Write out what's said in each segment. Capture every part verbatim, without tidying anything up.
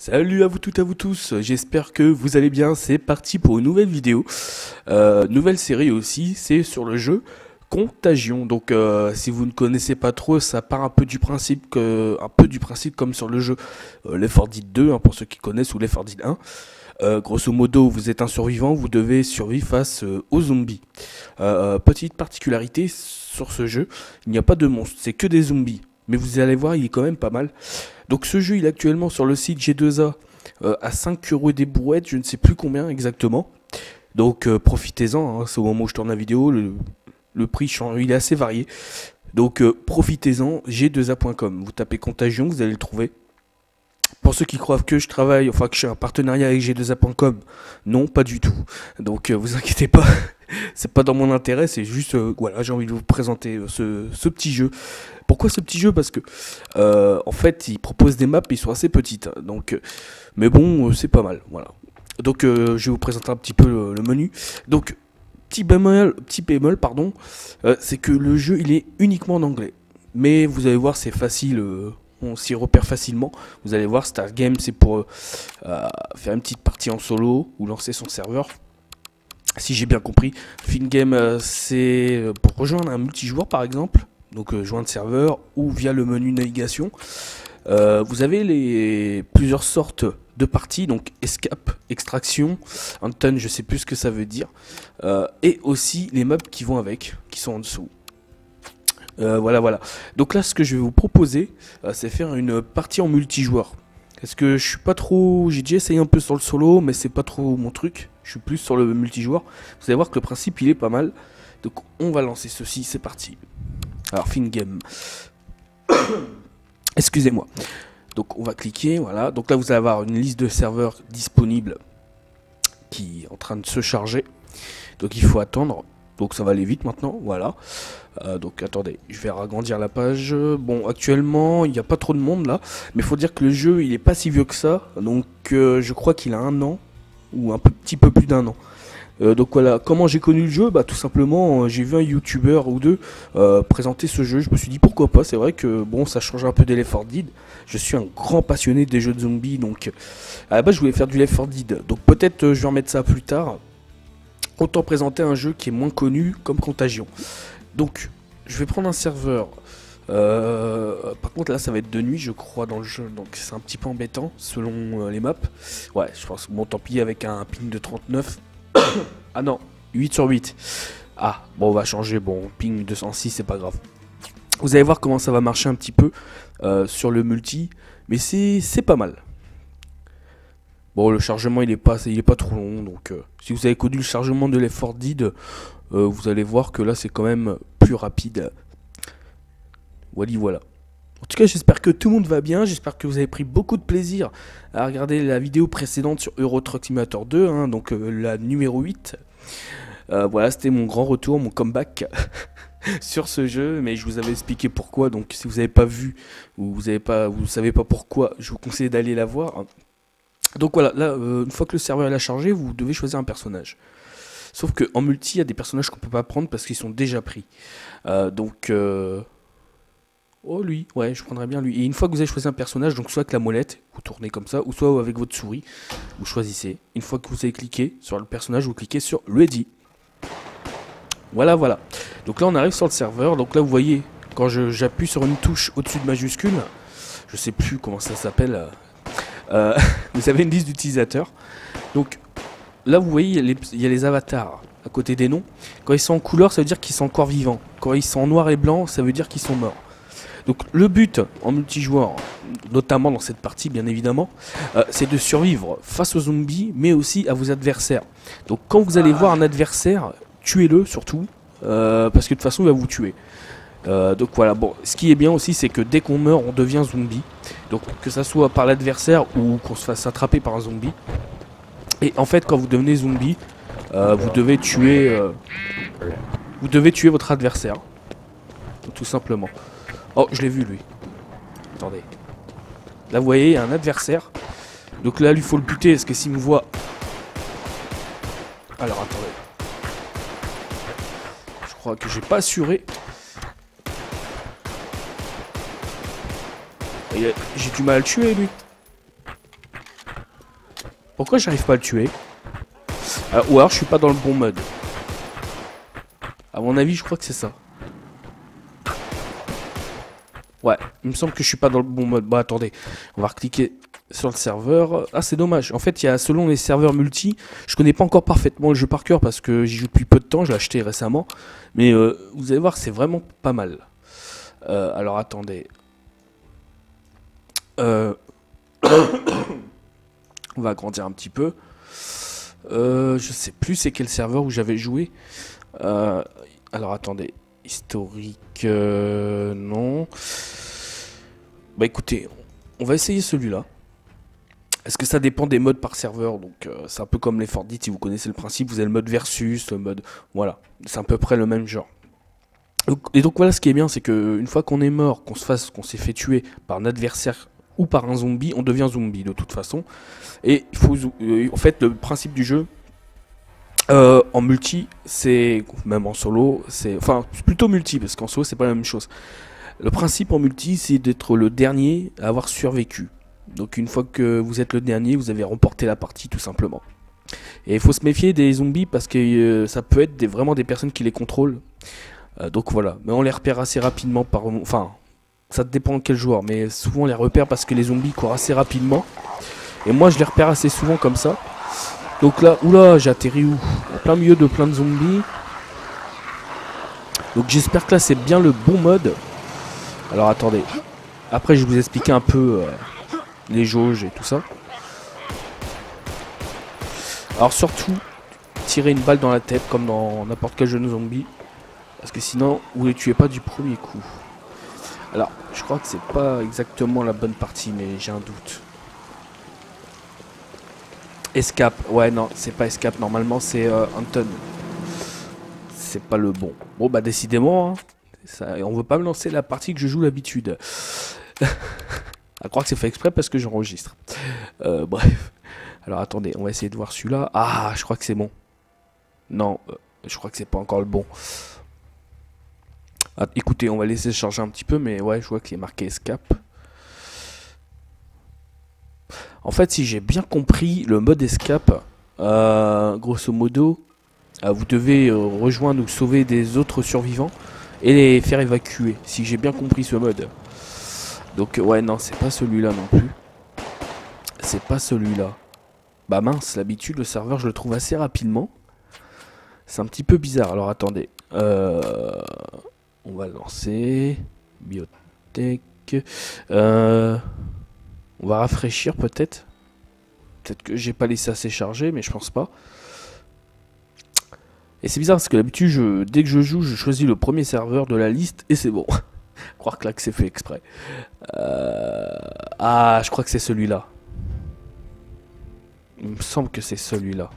Salut à vous toutes, à vous tous, j'espère que vous allez bien, c'est parti pour une nouvelle vidéo, euh, nouvelle série aussi, c'est sur le jeu Contagion. Donc euh, si vous ne connaissez pas trop, ça part un peu du principe que, un peu du principe comme sur le jeu euh, Left four Dead deux, hein, pour ceux qui connaissent, ou Left four Dead un. Euh, grosso modo, vous êtes un survivant, vous devez survivre face euh, aux zombies. Euh, petite particularité sur ce jeu, il n'y a pas de monstres, c'est que des zombies. Mais vous allez voir, il est quand même pas mal. Donc ce jeu, il est actuellement sur le site G deux A euh, à cinq euros des brouettes, je ne sais plus combien exactement. Donc euh, profitez-en, hein, c'est au moment où je tourne la vidéo, le, le prix change, il est assez varié. Donc euh, profitez-en, G deux A point com. Vous tapez Contagion, vous allez le trouver. Pour ceux qui croient que je travaille, enfin que je suis un partenariat avec G deux A point com, non, pas du tout. Donc euh, vous inquiétez pas, c'est pas dans mon intérêt, c'est juste, euh, voilà, j'ai envie de vous présenter euh, ce, ce petit jeu. Pourquoi ce petit jeu? Parce que, euh, en fait, il propose des maps, ils sont assez petites, donc, euh, mais bon, euh, c'est pas mal, voilà. Donc euh, je vais vous présenter un petit peu le, le menu. Donc, petit bémol, petit bémol pardon, euh, c'est que le jeu, il est uniquement en anglais. Mais vous allez voir, c'est facile... Euh, on s'y repère facilement. Vous allez voir, Start Game, c'est pour euh, faire une petite partie en solo ou lancer son serveur. Si j'ai bien compris. Fin Game, euh, c'est pour rejoindre un multijoueur par exemple. Donc euh, joindre serveur ou via le menu navigation. Euh, vous avez les plusieurs sortes de parties. Donc Escape, Extraction, Anton, je sais plus ce que ça veut dire. Euh, et aussi les mobs qui vont avec, qui sont en dessous. Euh, voilà, voilà. Donc là, ce que je vais vous proposer, euh, c'est faire une partie en multijoueur. Parce que je suis pas trop... J'ai déjà essayé un peu sur le solo, mais c'est pas trop mon truc. Je suis plus sur le multijoueur. Vous allez voir que le principe, il est pas mal. Donc on va lancer ceci, c'est parti. Alors, fin game. Excusez-moi. Donc on va cliquer, voilà. Donc là, vous allez avoir une liste de serveurs disponibles qui est en train de se charger. Donc il faut attendre. Donc ça va aller vite maintenant, voilà. Euh, donc attendez, je vais agrandir la page. Bon, actuellement, il n'y a pas trop de monde là. Mais il faut dire que le jeu, il est pas si vieux que ça. Donc euh, je crois qu'il a un an. Ou un peu, petit peu plus d'un an. Euh, donc voilà, comment j'ai connu le jeu? Bah tout simplement, euh, j'ai vu un youtubeur ou deux euh, présenter ce jeu. Je me suis dit pourquoi pas. C'est vrai que bon, ça change un peu des Left four Dead. Je suis un grand passionné des jeux de zombies. Donc à la base, je voulais faire du Left four Dead. Donc peut-être euh, je vais remettre ça plus tard. Autant présenter un jeu qui est moins connu comme Contagion. Donc, je vais prendre un serveur. Euh, par contre, là, ça va être de nuit, je crois, dans le jeu. Donc, c'est un petit peu embêtant, selon euh, les maps. Ouais, je pense que bon, tant pis, avec un ping de trente-neuf. Ah non, huit sur huit. Ah, bon, on va changer. Bon, ping deux cent six, c'est pas grave. Vous allez voir comment ça va marcher un petit peu euh, sur le multi. Mais c'est pas mal. Bon, le chargement, il est pas, il est pas trop long, donc euh, si vous avez connu le chargement de Left four Dead, euh, vous allez voir que là, c'est quand même plus rapide. Voilà, voilà. En tout cas, j'espère que tout le monde va bien, j'espère que vous avez pris beaucoup de plaisir à regarder la vidéo précédente sur Euro Truck Simulator deux, hein, donc euh, la numéro huit. Euh, voilà, c'était mon grand retour, mon comeback sur ce jeu, mais je vous avais expliqué pourquoi, donc si vous n'avez pas vu, ou vous avez pas, vous savez pas pourquoi, je vous conseille d'aller la voir. Donc voilà, là, euh, une fois que le serveur est chargé, vous devez choisir un personnage. Sauf qu'en multi, il y a des personnages qu'on peut pas prendre parce qu'ils sont déjà pris. Euh, donc, euh... oh lui, ouais, je prendrais bien lui. Et une fois que vous avez choisi un personnage, donc soit avec la molette, vous tournez comme ça, ou soit avec votre souris, vous choisissez. Une fois que vous avez cliqué sur le personnage, vous cliquez sur Ready. Voilà, voilà. Donc là, on arrive sur le serveur. Donc là, vous voyez, quand j'appuie sur une touche au-dessus de majuscule, je sais plus comment ça s'appelle... Euh, vous avez une liste d'utilisateurs. Donc là vous voyez il y, a les, il y a les avatars à côté des noms. Quand ils sont en couleur ça veut dire qu'ils sont encore vivants. Quand ils sont en noir et blanc ça veut dire qu'ils sont morts. Donc le but en multijoueur, notamment dans cette partie bien évidemment, euh, c'est de survivre face aux zombies mais aussi à vos adversaires. Donc quand vous allez voir un adversaire, tuez-le surtout euh, parce que de toute façon il va vous tuer. Euh, donc voilà, bon, ce qui est bien aussi c'est que dès qu'on meurt on devient zombie. Donc que ça soit par l'adversaire ou qu'on se fasse attraper par un zombie. Et en fait quand vous devenez zombie, euh, vous devez tuer euh, vous devez tuer votre adversaire. Tout simplement. Oh, je l'ai vu lui. Attendez. Là vous voyez, il y a un adversaire. Donc là lui faut le buter parce que s'il me voit... Alors attendez. Je crois que j'ai pas assuré. J'ai du mal à le tuer lui. Pourquoi j'arrive pas à le tuer? euh, Ou alors je suis pas dans le bon mode. À mon avis, je crois que c'est ça. Ouais, il me semble que je suis pas dans le bon mode. Bah attendez, on va recliquer sur le serveur. Ah, c'est dommage. En fait, il y a selon les serveurs multi, je connais pas encore parfaitement le jeu par cœur parce que j'y joue depuis peu de temps, je l'ai acheté récemment. Mais euh, vous allez voir, c'est vraiment pas mal. Euh, alors attendez. Euh... on va agrandir un petit peu. Euh, je sais plus c'est quel serveur où j'avais joué. Euh, alors attendez. Historique, euh, non. Bah écoutez, on va essayer celui-là. Est-ce que ça dépend des modes par serveur? Donc euh, c'est un peu comme les Fortnite, si vous connaissez le principe, vous avez le mode versus, le mode... Voilà, c'est à peu près le même genre. Donc, et donc voilà, ce qui est bien, c'est que une fois qu'on est mort, qu'on se fasse, qu'on s'est fait tuer par un adversaire ou par un zombie, on devient zombie de toute façon. Et il faut, euh, en fait, le principe du jeu... Euh, en multi, c'est même en solo, c'est enfin plutôt multi parce qu'en solo c'est pas la même chose. Le principe en multi, c'est d'être le dernier à avoir survécu. Donc une fois que vous êtes le dernier, vous avez remporté la partie tout simplement. Et il faut se méfier des zombies parce que euh, ça peut être des, vraiment des personnes qui les contrôlent. Euh, donc voilà, mais on les repère assez rapidement par, enfin ça dépend de quel joueur, mais souvent on les repère parce que les zombies courent assez rapidement. Et moi je les repère assez souvent comme ça. Donc là, oula, j'ai atterri où? En plein milieu de plein de zombies. Donc j'espère que là c'est bien le bon mode. Alors attendez. Après je vais vous expliquer un peu euh, les jauges et tout ça. Alors surtout, tirez une balle dans la tête comme dans n'importe quel jeu de zombie. Parce que sinon, vous les tuez pas du premier coup. Alors, je crois que c'est pas exactement la bonne partie, mais j'ai un doute. Escape, ouais non, c'est pas Escape, normalement c'est euh, Anton. C'est pas le bon. Bon bah décidément, hein, ça, on veut pas me lancer la partie que je joue d'habitude. À croire que c'est fait exprès parce que j'enregistre. Euh, bref. Alors attendez, on va essayer de voir celui-là. Ah, je crois que c'est bon. Non, euh, je crois que c'est pas encore le bon. Ah, écoutez, on va laisser charger un petit peu, mais ouais, je vois qu'il est marqué Escape. En fait, si j'ai bien compris, le mode escape, euh, grosso modo, euh, vous devez euh, rejoindre ou sauver des autres survivants et les faire évacuer, si j'ai bien compris ce mode. Donc ouais, non, c'est pas celui-là non plus. C'est pas celui-là. Bah mince, l'habitude, le serveur, je le trouve assez rapidement. C'est un petit peu bizarre. Alors attendez. Euh, on va lancer. Biotech. Euh... On va rafraîchir peut-être. Peut-être que j'ai pas laissé assez charger, mais je pense pas. Et c'est bizarre parce que d'habitude, je, dès que je joue, je choisis le premier serveur de la liste et c'est bon. Croire que là que c'est fait exprès. Euh... Ah, je crois que c'est celui-là. Il me semble que c'est celui-là.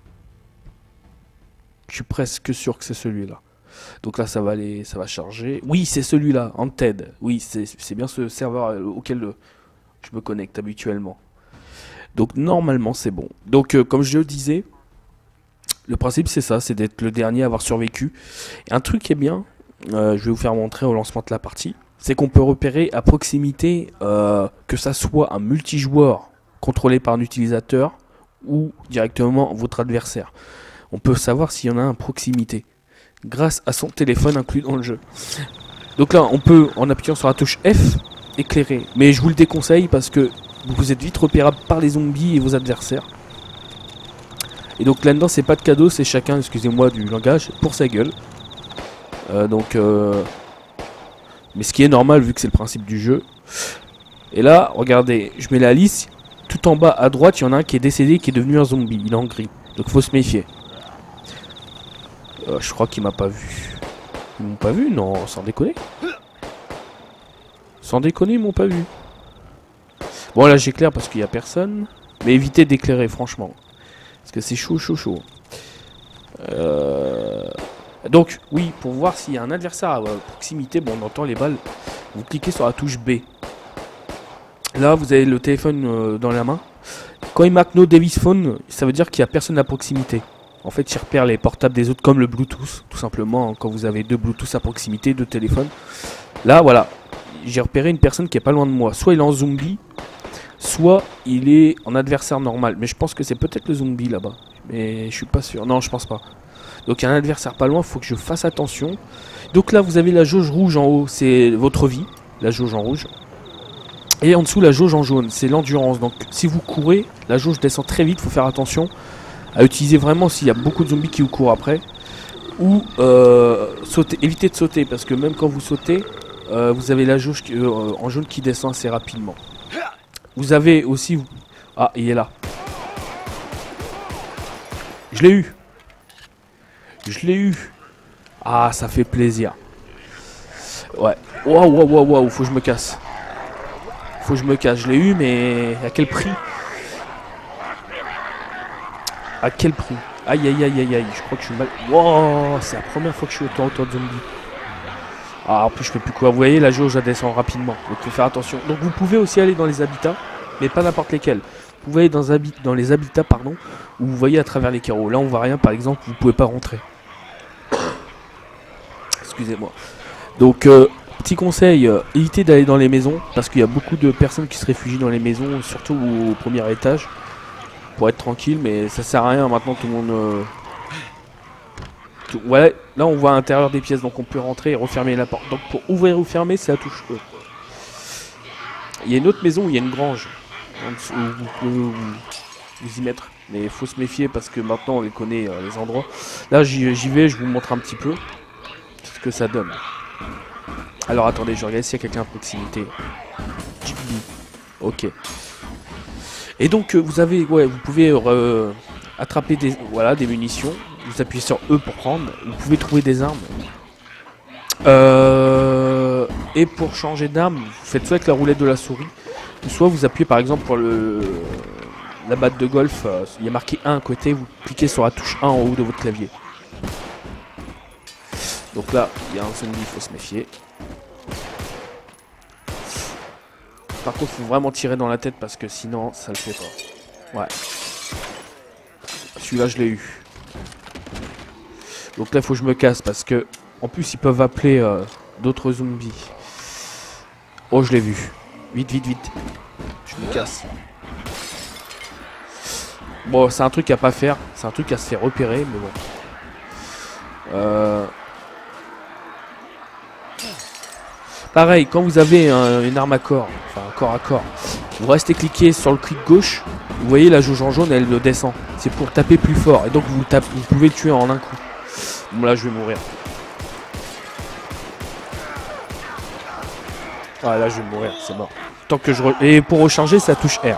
Je suis presque sûr que c'est celui-là. Donc là, ça va aller, ça va charger. Oui, c'est celui-là, Anted. Oui, c'est bien ce serveur auquel euh, je me connecte habituellement. Donc normalement, c'est bon. Donc euh, comme je le disais, le principe c'est ça, c'est d'être le dernier à avoir survécu. Et un truc qui est bien, euh, je vais vous faire montrer au lancement de la partie, c'est qu'on peut repérer à proximité euh, que ça soit un multijoueur contrôlé par un utilisateur ou directement votre adversaire. On peut savoir s'il y en a un à proximité grâce à son téléphone inclus dans le jeu. Donc là, on peut, en appuyant sur la touche F, éclairer. Mais je vous le déconseille parce que vous êtes vite repérable par les zombies et vos adversaires. Et donc là-dedans, c'est pas de cadeau, c'est chacun, excusez-moi du langage, pour sa gueule. Euh, donc, euh... mais ce qui est normal vu que c'est le principe du jeu. Et là, regardez, je mets la liste. Tout en bas à droite, il y en a un qui est décédé, qui est devenu un zombie. Il est en gris. Donc faut se méfier. Euh, je crois qu'il m'a pas vu. Ils m'ont pas vu? Non, sans déconner. Sans déconner, ils m'ont pas vu. Bon, là j'éclaire parce qu'il y a personne. Mais évitez d'éclairer, franchement. Parce que c'est chaud, chaud, chaud. Euh... Donc, oui, pour voir s'il y a un adversaire à proximité, bon, on entend les balles. Vous cliquez sur la touche B. Là, vous avez le téléphone euh, dans la main. Quand il marque No Device Phone, ça veut dire qu'il n'y a personne à proximité. En fait, il repère les portables des autres comme le Bluetooth, tout simplement. Hein, quand vous avez deux Bluetooth à proximité, deux téléphones. Là, voilà. J'ai repéré une personne qui est pas loin de moi. Soit il est en zombie, soit il est en adversaire normal. Mais je pense que c'est peut-être le zombie là-bas. Mais je suis pas sûr. Non, je pense pas. Donc il y a un adversaire pas loin, il faut que je fasse attention. Donc là, vous avez la jauge rouge en haut, c'est votre vie, la jauge en rouge. Et en dessous, la jauge en jaune, c'est l'endurance. Donc si vous courez, la jauge descend très vite, il faut faire attention à utiliser vraiment s'il y a beaucoup de zombies qui vous courent après. Ou euh, sauter, évitez de sauter, parce que même quand vous sautez, euh, vous avez la jauge qui, euh, en jaune qui descend assez rapidement. Vous avez aussi... Ah, il est là. Je l'ai eu. Je l'ai eu. Ah, ça fait plaisir. Ouais. Waouh, waouh, waouh, waouh, faut que je me casse. Faut que je me casse. Je l'ai eu, mais à quel prix? À quel prix? Aïe, aïe, aïe, aïe, aïe. Je crois que je suis mal... Wow, c'est la première fois que je suis autant autant de zombies. Ah, en plus, je peux plus quoi. Vous voyez, la jauge, elle descend rapidement. Donc, il faut faire attention. Donc, vous pouvez aussi aller dans les habitats, mais pas n'importe lesquels. Vous pouvez aller dans, habi dans les habitats, pardon, où vous voyez à travers les carreaux. Là, on voit rien, par exemple, vous pouvez pas rentrer. Excusez-moi. Donc, euh, petit conseil, euh, évitez d'aller dans les maisons, parce qu'il y a beaucoup de personnes qui se réfugient dans les maisons, surtout au premier étage, pour être tranquille, mais ça sert à rien, maintenant tout le monde... Euh, tout, voilà, là on voit à l'intérieur des pièces, donc on peut rentrer et refermer la porte. Donc pour ouvrir ou fermer, c'est la touche E. Il y a une autre maison où il y a une grange, où vous pouvez vous, vous y mettre, mais il faut se méfier, parce que maintenant on les connaît, euh, les endroits. Là j'y vais, je vous montre un petit peu ce que ça donne. Alors attendez, je regarde s'il y a quelqu'un à proximité. Ok. Et donc euh, vous avez, ouais, vous pouvez euh, attraper des, voilà, des munitions. Vous appuyez sur E pour prendre. Vous pouvez trouver des armes. Euh, et pour changer d'arme, vous faites soit avec la roulette de la souris, ou soit vous appuyez par exemple pour le la batte de golf. Euh, il y a marqué un à côté. Vous cliquez sur la touche un en haut de votre clavier. Donc là, il y a un zombie, il faut se méfier. Par contre, il faut vraiment tirer dans la tête parce que sinon, ça le fait pas. Ouais. Celui-là, je l'ai eu. Donc là, il faut que je me casse parce que, en plus, ils peuvent appeler euh, d'autres zombies. Oh, je l'ai vu. Vite, vite, vite. Je me casse. Bon, c'est un truc à pas faire. C'est un truc à se faire repérer, mais bon. Euh... Pareil, quand vous avez un, une arme à corps, enfin un corps à corps, vous restez cliqué sur le clic gauche, vous voyez la jauge en jaune, elle descend. C'est pour taper plus fort, et donc vous, tapez, vous pouvez le tuer en un coup. Bon là je vais mourir. Ah là je vais mourir, c'est mort. Tant que je re... Et pour recharger, ça touche R.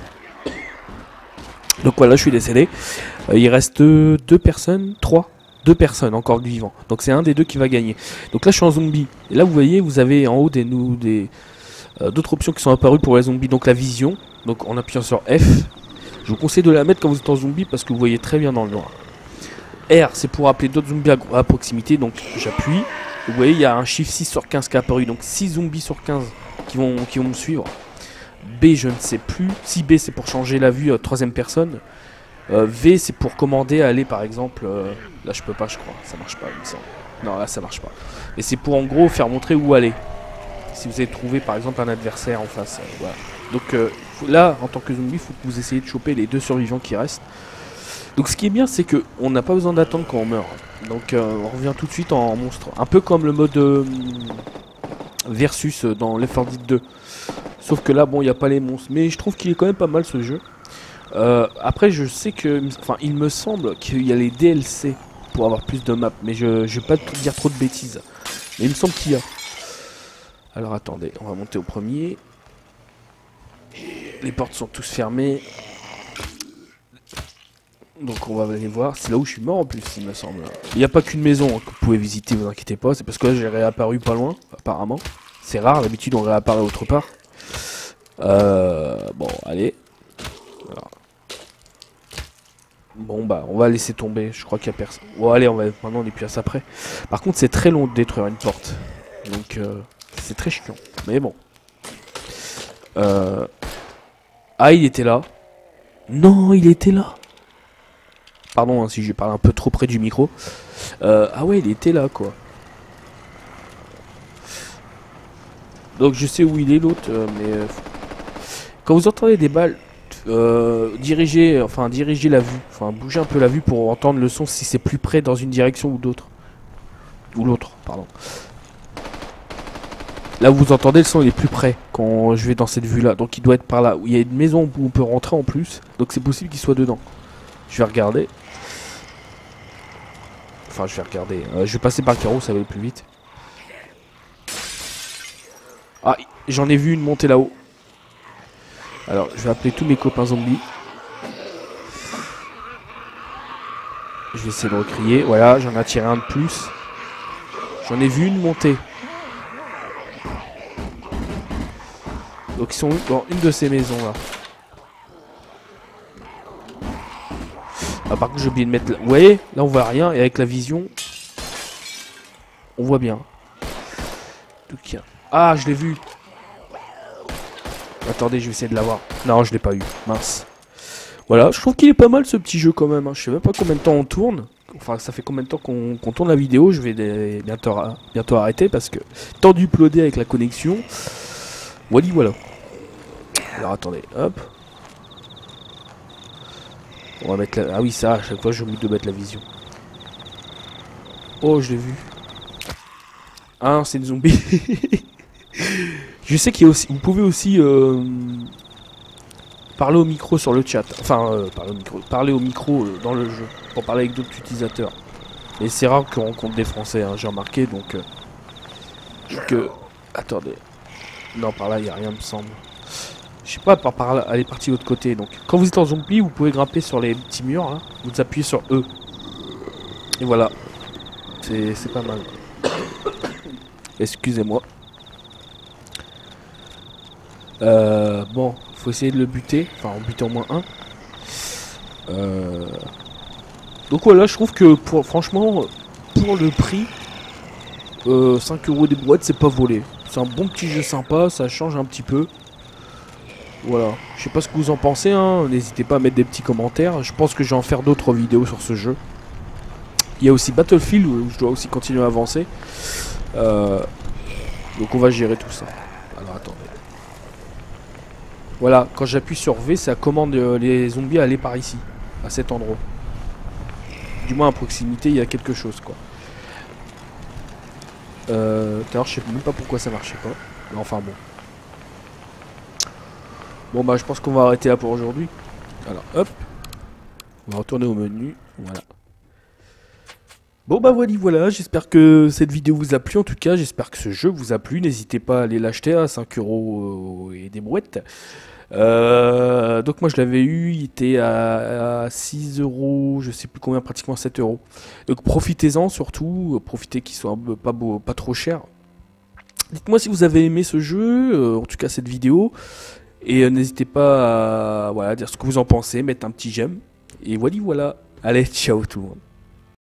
Donc voilà, je suis décédé. Euh, il reste deux personnes, trois. Deux personnes encore vivants. Donc c'est un des deux qui va gagner. Donc là je suis en zombie. Et là vous voyez, vous avez en haut des nous des euh, d'autres options qui sont apparues pour les zombies. Donc la vision. Donc en appuyant sur F. Je vous conseille de la mettre quand vous êtes en zombie parce que vous voyez très bien dans le noir. R c'est pour appeler d'autres zombies à, à proximité. Donc j'appuie. Vous voyez il y a un chiffre six sur quinze qui est apparu. Donc six zombies sur quinze qui vont, qui vont me suivre. B je ne sais plus. Si B c'est pour changer la vue à troisième personne. Euh, V c'est pour commander à aller par exemple euh, là je peux pas je crois, ça marche pas il me semble. Non là ça marche pas. Mais c'est pour en gros faire montrer où aller. Si vous avez trouvé par exemple un adversaire en face. Euh, voilà. Donc euh, faut, là en tant que zombie il faut que vous essayez de choper les deux survivants qui restent. Donc ce qui est bien c'est que on n'a pas besoin d'attendre quand on meurt. Donc euh, on revient tout de suite en monstre. Un peu comme le mode euh, versus dans Left four Dead deux. Sauf que là bon il n'y a pas les monstres. Mais je trouve qu'il est quand même pas mal ce jeu. Euh, après je sais que, enfin il me semble qu'il y a les D L C pour avoir plus de maps, mais je, je vais pas te dire trop de bêtises. Mais il me semble qu'il y a. Alors attendez, on va monter au premier. Les portes sont tous fermées. Donc on va aller voir, c'est là où je suis mort en plus il me semble. Il n'y a pas qu'une maison que vous pouvez visiter, vous inquiétez pas, c'est parce que là j'ai réapparu pas loin, apparemment. C'est rare, d'habitude on réapparaît autre part. Euh, bon allez. Alors. Bon bah on va laisser tomber, je crois qu'il y a personne. Bon allez, on va maintenant on est plus à ça près. Par contre c'est très long de détruire une porte. Donc euh, c'est très chiant. Mais bon. Euh... Ah il était là. Non il était là. Pardon hein, si je parle un peu trop près du micro. Euh... Ah ouais il était là quoi. Donc je sais où il est l'autre, euh, mais... Euh... Quand vous entendez des balles, euh, dirigez, enfin dirigez la vue, enfin bougez un peu la vue pour entendre le son si c'est plus près dans une direction ou d'autre. Ou l'autre, pardon. Là où vous entendez, le son il est plus près quand je vais dans cette vue là. Donc il doit être par là. Il y a une maison où on peut rentrer en plus. Donc c'est possible qu'il soit dedans. Je vais regarder. Enfin je vais regarder. Euh, je vais passer par le carreau, ça va aller plus vite. Ah, j'en ai vu une monter là-haut. Alors je vais appeler tous mes copains zombies. Je vais essayer de recrier. Voilà, j'en ai attiré un de plus. J'en ai vu une monter. Donc ils sont dans une de ces maisons là. Ah, par contre j'ai oublié de mettre... Vous voyez, là on voit rien et avec la vision, on voit bien. Donc, y a... Ah, je l'ai vu. Attendez, je vais essayer de l'avoir. Non, je l'ai pas eu. Mince. Voilà, je trouve qu'il est pas mal ce petit jeu quand même. Hein. Je sais même pas combien de temps on tourne. Enfin, ça fait combien de temps qu'on qu'on tourne la vidéo. Je vais des... bientôt, bientôt arrêter parce que temps d'uploader avec la connexion. Voilà, voilà. Alors attendez, hop. On va mettre la... Ah oui, ça, à chaque fois j'ai oublié de mettre la vision. Oh, je l'ai vu. Ah non, c'est une zombie. Je sais qu'il y a aussi... Vous pouvez aussi... Euh... parler au micro sur le chat. Enfin, euh, parler au micro, parler au micro euh, dans le jeu. Pour parler avec d'autres utilisateurs. Et c'est rare qu'on rencontre des Français, hein, j'ai remarqué, donc... Euh... Que... Attendez. Non, par là, il n'y a rien, me semble. Je sais pas, par, par là, elle est partie de l'autre côté. Donc, quand vous êtes en zombie, vous pouvez grimper sur les petits murs. Hein, vous appuyez sur E. Et voilà. C'est pas mal. Excusez-moi. Euh, bon, faut essayer de le buter. Enfin, en buter au moins un. Euh... Donc voilà, je trouve que pour, franchement, pour le prix, euh, cinq euros des boîtes, c'est pas volé. C'est un bon petit jeu sympa, ça change un petit peu. Voilà, je sais pas ce que vous en pensez, hein. N'hésitez pas à mettre des petits commentaires. Je pense que je vais en faire d'autres vidéos sur ce jeu. Il y a aussi Battlefield où je dois aussi continuer à avancer. Euh, donc on va gérer tout ça. Alors attendez. Voilà, quand j'appuie sur V, ça commande les zombies à aller par ici, à cet endroit. Du moins à proximité, il y a quelque chose quoi. Euh, d'ailleurs, je sais même pas pourquoi ça marchait pas. Mais enfin bon. Bon bah je pense qu'on va arrêter là pour aujourd'hui. Alors hop. On va retourner au menu. Voilà. Bon bah voilà, voilà, j'espère que cette vidéo vous a plu en tout cas, j'espère que ce jeu vous a plu, n'hésitez pas à aller l'acheter à cinq euros et des brouettes. Euh, donc moi je l'avais eu, il était à, à six euros, je sais plus combien, pratiquement sept euros. Donc profitez-en surtout, profitez qu'il soit pas, beau, pas trop cher. Dites-moi si vous avez aimé ce jeu, euh, en tout cas cette vidéo. Et euh, n'hésitez pas à voilà, dire ce que vous en pensez, mettre un petit j'aime. Et voilà, voilà. Allez, ciao tout le monde.